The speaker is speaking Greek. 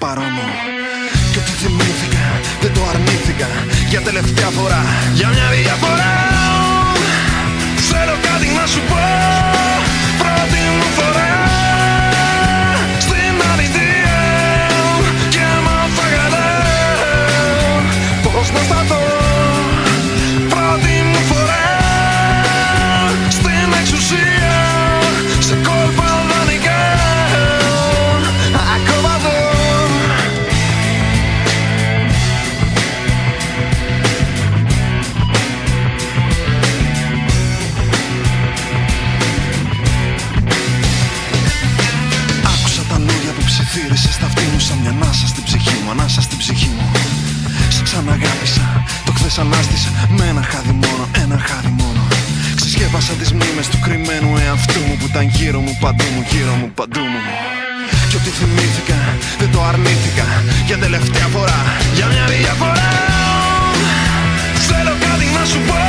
φαρό μου. Κι ό,τι θυμήθηκα δεν το αρνήθηκα για τελευταία φορά, για μια διαφορά. Θέλω κάτι να σου πω, πρώτη μου φορά στην αλήθεια. Και άμα θα γαλάω, πώς να σταθώ, πρώτη μου φορά στην εξουσία. Σε κόλπα δανεικά ακροβατώ. Ψιθύρισες τα αυτή μου σαν μια ανάσα στην ψυχή μου, ανάσα στην ψυχή μου. Σε ξαναγάπησα, το χθες ανάστησα με ένα χάδι μόνο, ένα χάδι μόνο. Ξεσκέπασα τις μνήμες του κρυμμένου εαυτού μου που ήταν γύρω μου, παντού μου, γύρω μου, παντού μου. Κι ό,τι θυμήθηκα δεν το αρνήθηκα για τελευταία φορά, για μια διαφορά. Θέλω κάτι να σου πω,